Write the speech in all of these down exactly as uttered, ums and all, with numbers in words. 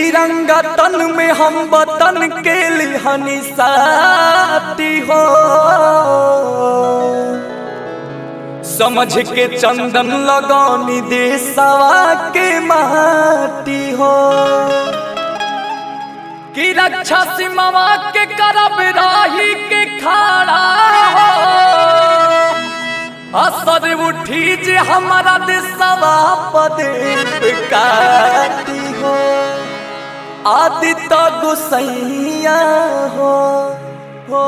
तिरंगा तन में हम वतन के लिहनी साथी हो, समझ के चंदन लगौनी देशवा के माटी हो, कि रक्षा सीमावा के करब राही के खाड़ा हो, असर उठी जे हमारा देशवा पदे काटी हो, आदित्य गोसैया हो, हो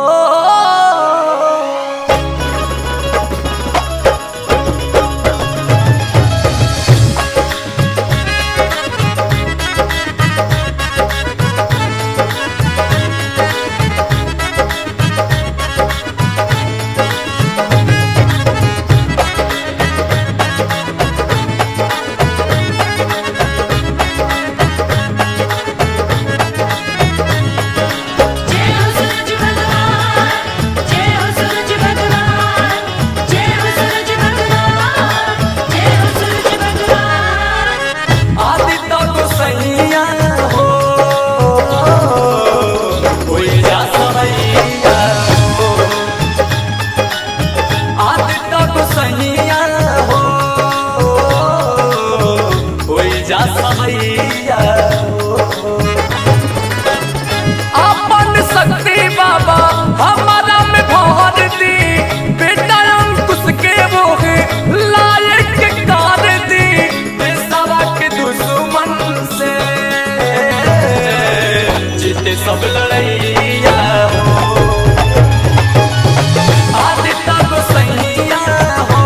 अपन शक्ति बाबा हमारा में भर दी, बेटा अंकुश के वो लायक कर दी, देशवा के दुश्मन से जीते सब लड़ैया हो, आदित्य गोसैया हो,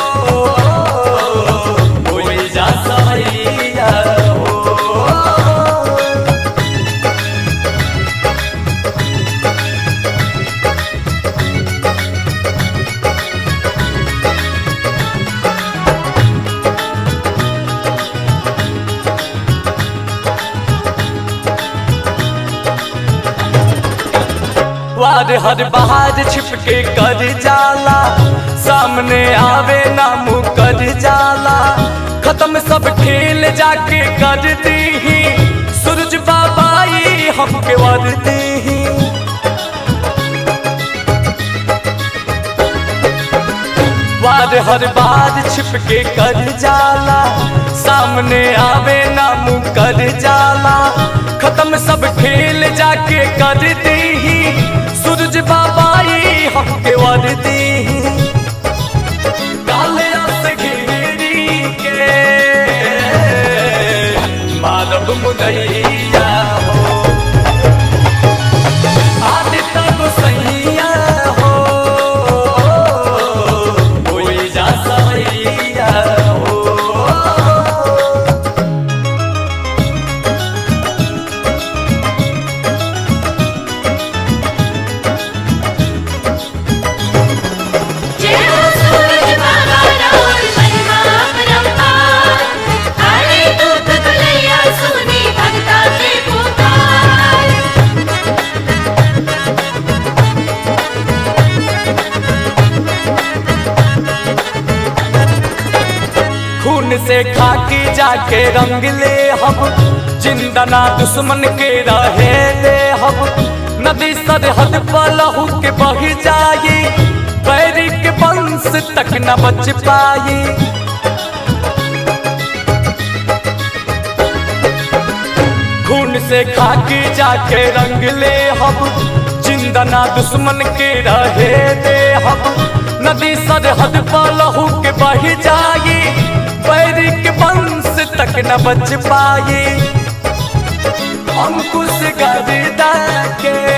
कोई जा सैया वार हर बाहर छिपके कर जाला, सामने आवे ना मुँह कर जाला, खत्म सब खेल जाके कर दी ही, सूरज बाबाई हमके वर दी ही, वार हर बार छिपके कर जाला, सामने आवे ना मुँह कर जाला, खत्म सब खेल जाके कर दी ही, सूरज बाबाई हमके वर दी ही, काले से घेरी के मानव मुदैया हो, आदित्य गोसैया हो, कोई जा सैया हो। खून से खाकी जाके रंग ले हम, जिंदा ना दुश्मन के रहे दे हम, नदी सरहद पर लहू के बह जाई, बैरी के वंश तक न बच पाई, खून से खाकी जाके रंग ले हम, जिंदा ना दुश्मन के रहे दे हम, नदी सरहद पर लहू के बह जाई, बैरी के वंश तक न बच पाई, अंकुश गर्दा के